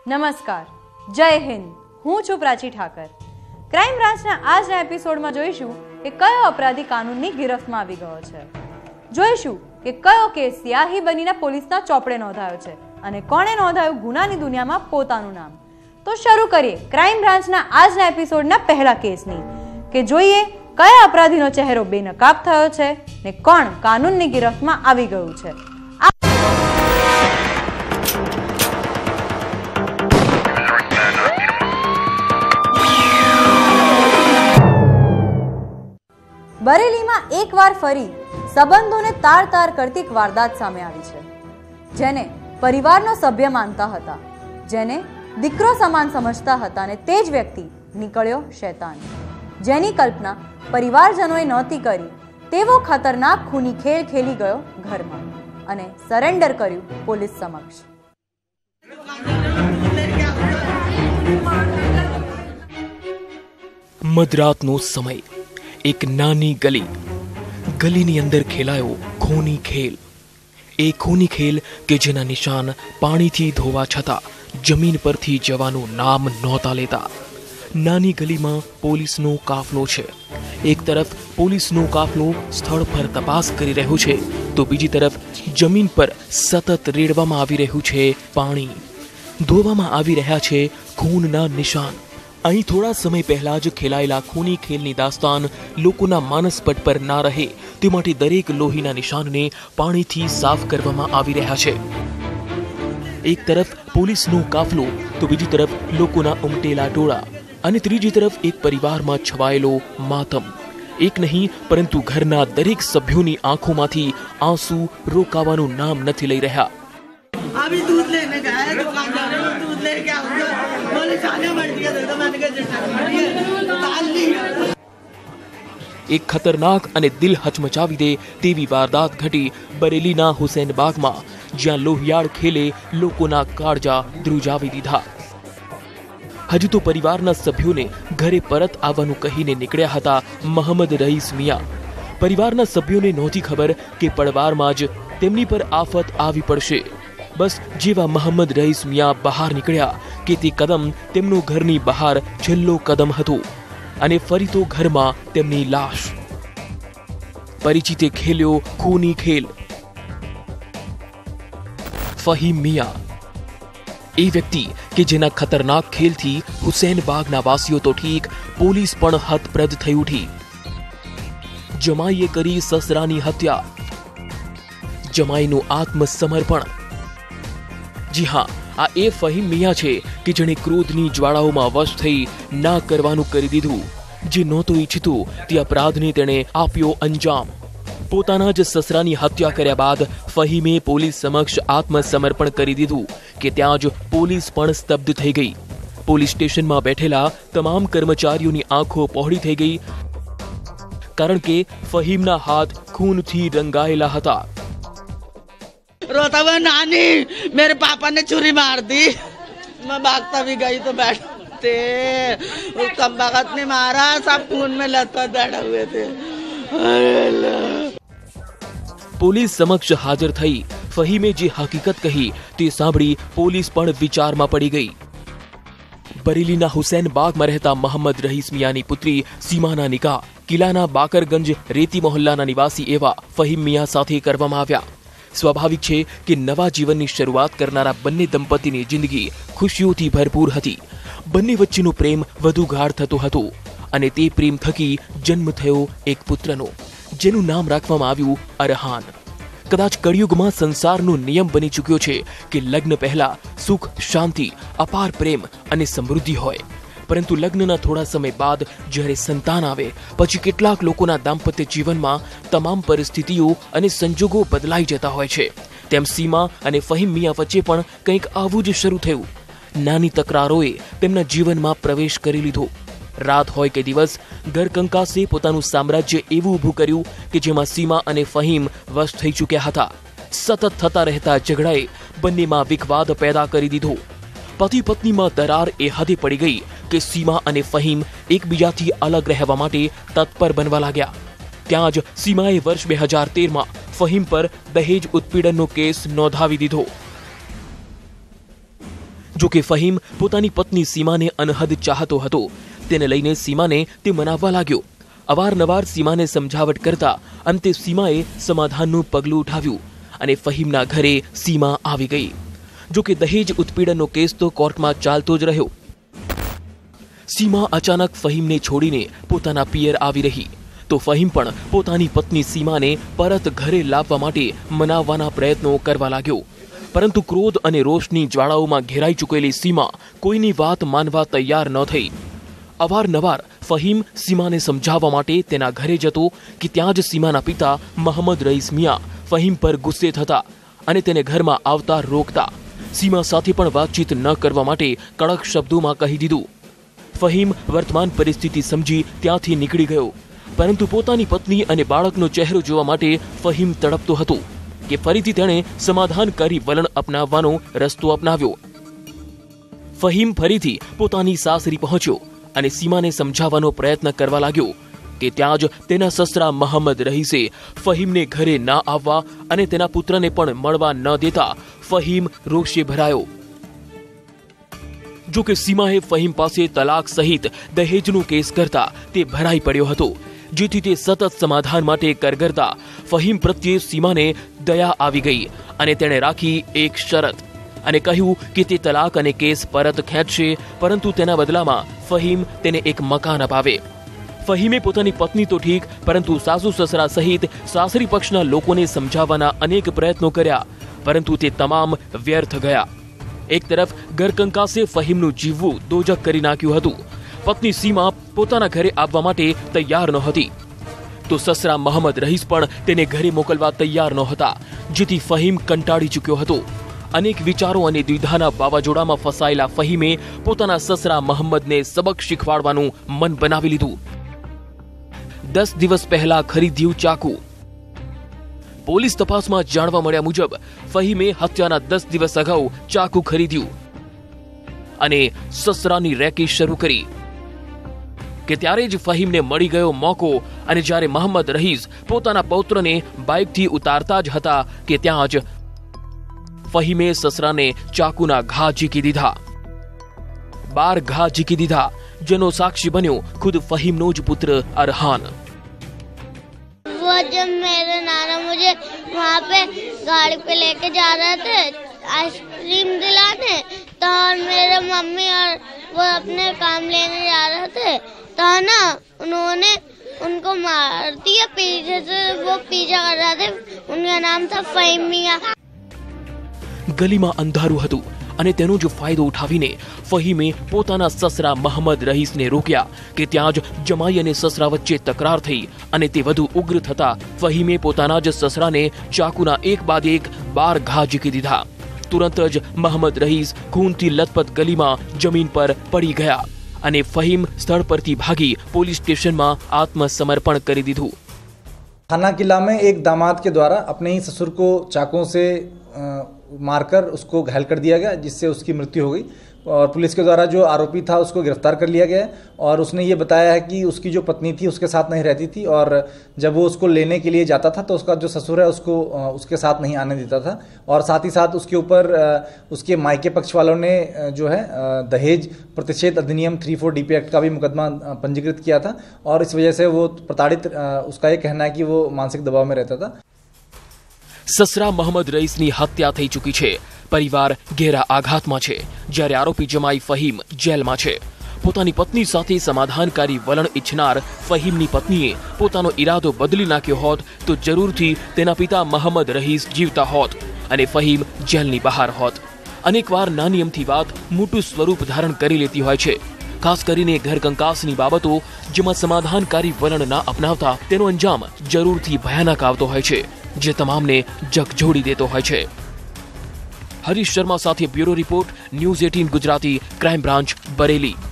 નમસ્કાર, જય હિન્દ. હું છું પ્રાચી ઠાકર. ક્રાઇમ બ્રાન્ચના આજના એપિસોડમાં જોઈશું કે કયો અપરાધી કાનૂનની ગિરફ્તમાં આવી ગયો છે. જોઈશું કે કયો કેસ સિયાહી બનીને પોલીસના ચોપડે નોંધાયો છે અને કોણે નોંધાયું ગુનાની દુનિયામાં પોતાનું નામ. તો શરૂ કરીએ ક્રાઇમ બ્રાન્ચના આજના એપિસોડના પહેલા કેસની, કે જોઈએ કયા અપરાધીનો ચહેરો બેનકાબ થયો છે ને કોણ કાનૂનની ગિરફ્તમાં આવી ગયું છે. બરેલીમાં એકવાર ફરી સંબંધોને તાર કરતી એક વારદાત સામે આવી છે, જેને પરિવારનો સભ્ય માનતા હતા, જેને દીકરો સમાન સમજતા હતા, અને તે જ વ્યક્તિ નીકળ્યો શૈતાન, જેની કલ્પના પરિવારજનોએ નહોતી કરી તેવો ખતરનાક ખૂની ખેલ ખેલી ગયો ઘરમાં અને સરેન્ડર કર્યું પોલીસ સમક્ષ. મધરાતનો સમય, એક નાની ગલીની અંદર ખેલાયો ખૂની ખેલ. એ ખૂની ખેલ કે જેના નિશાન પાણીથી ધોવા છતાં જમીન પરથી જવાનું નામ નહોતા લેતા. નાની ગલીમાં પોલીસનો કાફલો છે. એક તરફ પોલીસનો કાફલો સ્થળ પર તપાસ કરી રહ્યો છે, તો બીજી તરફ જમીન પર સતત રેડવામાં આવી રહ્યું છે પાણી. ધોવામાં આવી રહ્યા છે ખૂનના નિશાન. અહીં થોડા સમય પહેલા જ ખેલાયેલા ખૂની ખેલની દાસ્તાન લોકોના માનસપટ પર ના રહે તે માટે દરેક લોહીના નિશાનને પાણીથી સાફ કરવામાં આવી રહ્યા છે. એક તરફ પોલીસનો કાફલો, તો બીજી તરફ લોકોના ઉમટેલા ટોળા, અને ત્રીજી તરફ એક પરિવારમાં છવાયેલો માતમ. એક નહીં પરંતુ ઘરના દરેક સભ્યોની આંખોમાંથી આંસુ રોકાવાનું નામ નથી લઈ રહ્યા. अभी दूध लेने गया है दुकानदार ने दूध लेके आऊंगा बोले जाने मर गया तो मैंने कहा એક ખતરનાક અને દિલ હચમચાવી દે તેવી વારદાત ઘટી બરેલીના હુસૈનબાગમાં, જ્યાં લોહિયાળ ખેલે લોકોના કાળજા ધ્રુજાવી દીધા. હજુ તો પરિવારના સભ્યોને ઘરે પરત આવવાનું કહીને નીકળ્યા હતા મોહમ્મદ રઈસ મિયા. પરિવારના સભ્યોને નહોતી ખબર કે પડવારમાં જ તેમની પર આફત આવી પડશે. બસ જેવા મોહમ્મદ રઈસ મિયા બહાર નીકળ્યા કે તે કદમ તેમનો ઘરની બહાર છેલ્લો કદમ હતો, અને ફરી તો ઘરમાં તેમની લાશ. પરિચિતે ખેલ્યો ખૂની ખેલ. ફહીમ મિયા, એ વ્યક્તિ કે જેના ખતરનાક ખેલથી હુસૈનબાગના વાસીઓ તો ઠીક, પોલીસ પણ હતપ્રદ થઈ ઉઠી. જમાઈએ કરી સસરાની હત્યા, જમાઈનું આત્મસમર્પણ. જી હા, આ એ ફહીમ મિયા છે કે જેણે ક્રોધની જ્વાળાઓમાં વશ થઈ ના કરવાનું કરી દીધું. જે નહોતું ઈચ્છતું તે અપરાધને તેણે આપ્યો અંજામ. પોતાના જ સસરાની હત્યા કર્યા બાદ ફહીમે પોલીસ સમક્ષ આત્મસમર્પણ કરી દીધું કે ત્યાં જ પોલીસ પણ સ્તબ્ધ થઈ ગઈ. પોલીસ સ્ટેશનમાં બેઠેલા તમામ કર્મચારીઓની આંખો પહોળી થઈ ગઈ, કારણ કે ફહીમના હાથ ખૂનથી રંગાયેલા હતા. रोता हुआ नानी मेरे पापा ने छुरी मार दी, मैं भागता भी गई तो बैठते उस कमबख्त ने मारा, सब खून में लथपथ बैठे हुए थे. પોલીસ સમક્ષ હાજર થઈ ફહીમે જે હકીકત કહી તે સાંભળી પોલીસ પણ વિચારમાં પડી ગઈ. બરેલીના હુસૈનબાગમાં રહેતા મોહમ્મદ રઈસ મિયાની પુત્રી સીમાના નિકાહ કિલ્લાના બાકરગંજ રેતી મોહલ્લાના નિવાસી એવા ફહીમ મિયા સાથે કરવામાં આવ્યા. સ્વાભાવિક છે કે નવા જીવનની શરૂઆત કરનારા બંને દંપતીની જિંદગી ખુશીઓથી ભરપૂર હતી. બંને વચ્ચેનો પ્રેમ વધુ ગાઢ થતો હતો, અને તે પ્રેમ થકી જન્મ થયો એક પુત્રનો, જેનું નામ રાખવામાં આવ્યું અરહાન. કદાચ કળિયુગમાં સંસારનો નિયમ બની ચૂક્યો છે કે લગ્ન પહેલા સુખ, શાંતિ, અપાર પ્રેમ અને સમૃદ્ધિ હોય, પરંતુ લગ્નના થોડા સમય બાદ જ્યારે સંતાન આવે પછી કેટલાક લોકોના દાંપત્ય જીવનમાં તમામ પરિસ્થિતિઓ અને સંજોગો બદલાઈ જતા હોય છે. તેમ સીમા અને ફહીમ મિયા વચ્ચે પણ કંઈક આવું જ શરૂ થયું. નાની તકરારોએ તેમના જીવનમાં પ્રવેશ કરી લીધો. રાત હોય કે દિવસ, ઘર કંકાસે પોતાનું સામ્રાજ્ય એવું ઊભું કર્યું કે જેમાં સીમા અને ફહીમ વશ થઈ ચૂક્યા હતા. સતત થતા રહેતા ઝઘડાએ બંનેમાં વિખવાદ પેદા કરી દીધો. પતિ પત્નીમાં દરાર એ હદે પડી ગઈ કે સીમા અને ફહીમ એકબીજાથી અલગ રહેવા માટે તત્પર બનવા લાગ્યા. ત્યાં જ સીમાએ વર્ષ 2013માં ફહીમ પર દહેજ ઉત્પીડનનો કેસ નોંધાવી દીધો. જો કે ફહીમ પોતાની પત્ની સીમાને અનહદ ચાહતો હતો, તેને લઈને સીમાને તે મનાવવા લાગ્યો. અવારનવાર સીમાને સમજાવટ કરતા અંતે સીમાએ સમાધાનનું પગલું ઉઠાવ્યું અને ફહીમના ઘરે સીમા આવી ગઈ. જો કે દહેજ ઉત્પીડનનો કેસ તો કોર્ટમાં ચાલતો જ રહ્યો. સીમા અચાનક ફહીમને છોડીને પોતાના પિયર આવી રહી તો ફહીમ પણ પોતાની પત્ની સીમાને પરત ઘરે લાવવા માટે મનાવવાના પ્રયત્નો કરવા લાગ્યો. પરંતુ ક્રોધ અને રોષની જ્વાળાઓમાં ઘેરાઈ ચૂકેલી સીમા કોઈની વાત માનવા તૈયાર ન થઈ. અવારનવાર ફહીમ સીમાને સમજાવવા માટે તેના ઘરે જતો કે ત્યાં જ સીમાના પિતા મોહમ્મદ રઈસ મિયા ફહીમ પર ગુસ્સે થતા અને તેને ઘરમાં આવતા રોકતા. સીમા સાથે પણ વાતચીત ન કરવા માટે કડક શબ્દોમાં કહી દીધું. ફહીમ વર્તમાન પરિસ્થિતિ સમજી ત્યાંથી નીકળી ગયો, પરંતુ પોતાની પત્ની અને બાળકનો ચહેરો જોવા માટે ફહીમ તડપતો હતો કે ફરીથી તેણે સમાધાનકારી વલણ અપનાવવાનો રસ્તો અપનાવ્યો. ફહીમ ફરીથી પોતાની સાસરી પહોંચ્યો અને સીમાને સમજાવવાનો પ્રયત્ન કરવા લાગ્યો કે ત્યાં જ તેના સસરા મોહમ્મદ રહીસે ફહીમને ઘરે ના આવવા અને તેના પુત્રને પણ મળવા ન દેતા ફહીમ રોષે ભરાયો. જો કે સીમાએ ફહીમ પાસે તલાક સહિત દહેજનો કેસ કરતા તે ભરાઈ પડ્યો હતો, જેથી તે સતત સમાધાન માટે કરગરતા ફહીમ પ્રત્યે સીમાને દયા આવી ગઈ અને તેણે રાખી એક શરત અને કહ્યું કે તે તલાક અને કેસ પરત ખેંચશે, પરંતુ તેના બદલામાં ફહીમ તેને એક મકાન અપાવે. ફહીમે પોતાની પત્ની તો ઠીક, પરંતુ સાસુ સસરા સહિત સાસરી પક્ષના લોકોને સમજાવવાના અનેક પ્રયત્નો કર્યા, પરંતુ તે તમામ વ્યર્થ ગયા. એક તરફ ઘરકંકાસે ફહીમનું જીવવું દોજક કરી નાખ્યું હતું. પત્ની સીમા પોતાના ઘરે આવવા માટે તૈયાર નહોતી, તો સસરા મોહમ્મદ રહીસ પણ તેને ઘરે મોકલવા તૈયાર નહોતા, જેથી ફહીમ કંટાળી ચૂક્યો હતો. અનેક વિચારો અને દ્વિધાના વાવાઝોડામાં ફસાયેલા ફહીમે પોતાના સસરા મોહમ્મદને સબક શીખવાડવાનું મન બનાવી લીધું. 10 દિવસ પહેલા ખરીદ્યું ચાકુ. પોલીસ તપાસમાં જાણવા મળ્યા મુજબ ફહીમે હત્યાના 10 દિવસ અગાઉ ચાકુ ખરીદ્યું અને સસરાની રેકી શરૂ કરી કે ત્યારે જ ફહીમને મળી ગયો મોકો. અને જ્યારે મોહમ્મદ રહીસ પોતાના પૌત્રને બાઇકથી ઉતારતા જ હતા કે ત્યાં જ ફહીમે સસરાને ચાકુના ઘા ઝીકી દીધા. 12 ઘા ઝીકી દીધા, જેનો સાક્ષી બન્યો ખુદ ફહીમનો જ પુત્ર અરહાન. वो जब मेरे नाना मुझे वहाँ पे गाड़ी पे लेके जा रहे थे आइसक्रीम दिलाने, तो मेरे मम्मी और वो अपने काम लेने जा रहे थे, तो ना उन्होंने उनको मार दिया पीछे से. वो पीछा कर रहे थे, उनका नाम था फहीम मियां. ગલીમાં અંધારું હતું અને તેનો જ ફાયદો ઉઠાવીને ફહીમે પોતાના સસરા મોહમ્મદ રહીસને રોક્યા કે ત્યાં જ જમાઈ અને સસરા વચ્ચે તકરાર થઈ અને તે વધુ ઉગ્ર થતા ફહીમે પોતાના જ સસરાને ચાકુના એક બાદ એક 12 ઘા ઝીકી દીધા. તુરંત જ મોહમ્મદ રહીસ ખૂનથી લથપથ ગલીમાં જમીન પર પડી ગયા અને ફહીમ સ્થળ પરથી ભાગી પોલીસ સ્ટેશનમાં આત્મસમર્પણ કરી દીધું. थाना किला में एक दामाद के द्वारा अपने ही ससुर को चाकुओं से मारकर उसको घायल कर दिया गया, जिससे उसकी मृत्यु हो गई. और पुलिस के द्वारा जो आरोपी था उसको गिरफ्तार कर लिया गया और उसने ये बताया है कि उसकी जो पत्नी थी उसके साथ नहीं रहती थी और जब वो उसको लेने के लिए जाता था तो उसका जो ससुर है उसको उसके साथ नहीं आने देता था. और साथ ही साथ उसके ऊपर उसके मायके पक्ष वालों ने जो है दहेज प्रतिषेध अधिनियम 34 DP एक्ट का भी मुकदमा पंजीकृत किया था और इस वजह से वो प्रताड़ित, उसका ये कहना है कि वो मानसिक दबाव में रहता था. સસરા મોહમ્મદ રઈસની હત્યા થઈ ચૂકી છે. પરિવાર ઘેરા આઘાતમાં છે, જ્યારે આરોપી જમાઈ ફહીમ જેલમાં છે. પોતાની પત્ની સાથે સમાધાનકારી વલણ ઇચ્છનાર ફહીમની પત્નીએ પોતાનો ઈરાદો બદલી નાખ્યો હોત તો જરૂરથી તેના પિતા મોહમ્મદ રહીસ જીવતા હોત અને ફહીમ જેલની બહાર હોત. અનેકવાર નાની અમથી વાત મોટું સ્વરૂપ ધારણ કરી લેતી હોય છે. ખાસ કરીને ઘરકંકાસની બાબતો જેમાં સમાધાનકારી વલણ ના અપનાવતા તેનો અંજામ જરૂરથી ભયાનક આવતો હોય છે, જે તમામને જગજોડી દેતો હોય છે. હરીશ શર્મા સાથે bureau report, news 18 Gujarati, crime branch, Bareilly.